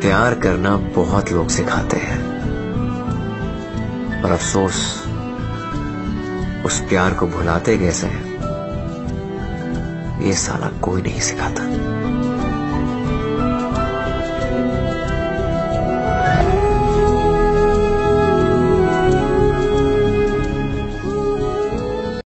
प्यार करना बहुत लोग सिखाते हैं, पर अफसोस उस प्यार को भुलाते कैसे हैं ये साला कोई नहीं सिखाता।